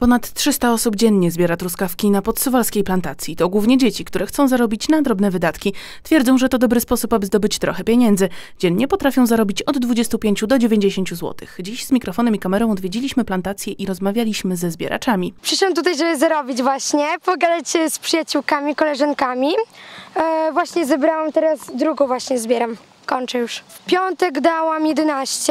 Ponad 300 osób dziennie zbiera truskawki na podsuwalskiej plantacji. To głównie dzieci, które chcą zarobić na drobne wydatki. Twierdzą, że to dobry sposób, aby zdobyć trochę pieniędzy. Dziennie potrafią zarobić od 25 do 90 zł. Dziś z mikrofonem i kamerą odwiedziliśmy plantację i rozmawialiśmy ze zbieraczami. Przyszłam tutaj, żeby zarobić właśnie, pogadać się z przyjaciółkami, koleżankami. Właśnie zebrałam, teraz drugą właśnie zbieram. Kończę już. W piątek dałam 11,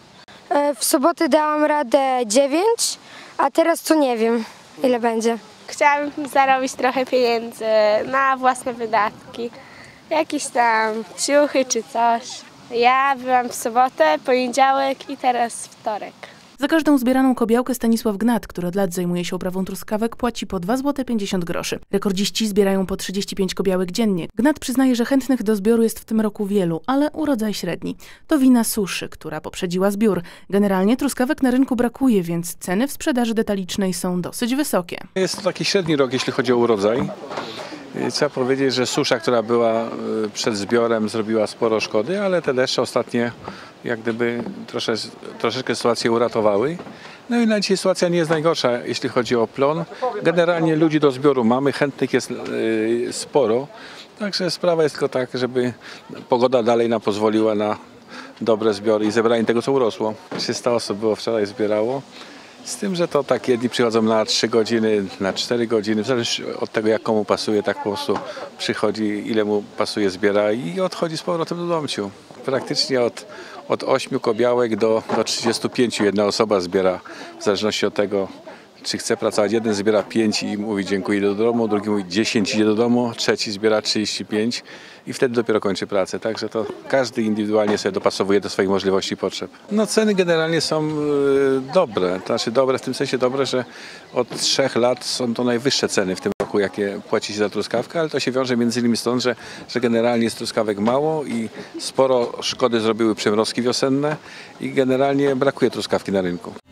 w sobotę dałam radę 9, a teraz to nie wiem, ile będzie. Chciałam zarobić trochę pieniędzy na własne wydatki, jakieś tam ciuchy czy coś. Ja byłam w sobotę, poniedziałek i teraz wtorek. Za każdą zbieraną kobiałkę Stanisław Gnat, który od lat zajmuje się uprawą truskawek, płaci po 2,50 zł. Rekordziści zbierają po 35 kobiałek dziennie. Gnat przyznaje, że chętnych do zbioru jest w tym roku wielu, ale urodzaj średni. To wina suszy, która poprzedziła zbiór. Generalnie truskawek na rynku brakuje, więc ceny w sprzedaży detalicznej są dosyć wysokie. Jest to taki średni rok, jeśli chodzi o urodzaj. Trzeba powiedzieć, że susza, która była przed zbiorem, zrobiła sporo szkody, ale te deszcze ostatnie jak gdyby troszeczkę sytuację uratowały. No i na dzisiaj sytuacja nie jest najgorsza, jeśli chodzi o plon. Generalnie ludzi do zbioru mamy, chętnych jest sporo. Także sprawa jest tylko tak, żeby pogoda dalej nam pozwoliła na dobre zbiory i zebranie tego, co urosło. 300 osób było wczoraj zbierało. Z tym, że to tak jedni przychodzą na 3 godziny, na 4 godziny, w zależności od tego, jak komu pasuje, tak po prostu przychodzi, ile mu pasuje, zbiera i odchodzi z powrotem do domciu. Praktycznie od 8 kobiałek do 35 jedna osoba zbiera, w zależności od tego, czy chce pracować. Jeden zbiera 5 i mówi dziękuję, idę do domu, drugi mówi 10, idzie do domu, trzeci zbiera 35 i wtedy dopiero kończy pracę. Także to każdy indywidualnie sobie dopasowuje do swoich możliwości i potrzeb. No ceny generalnie są dobre, to znaczy dobre w tym sensie dobre, że od 3 lat są to najwyższe ceny w tym roku, jakie płaci się za truskawkę, ale to się wiąże między innymi stąd, że generalnie jest truskawek mało i sporo szkody zrobiły przymrozki wiosenne i generalnie brakuje truskawki na rynku.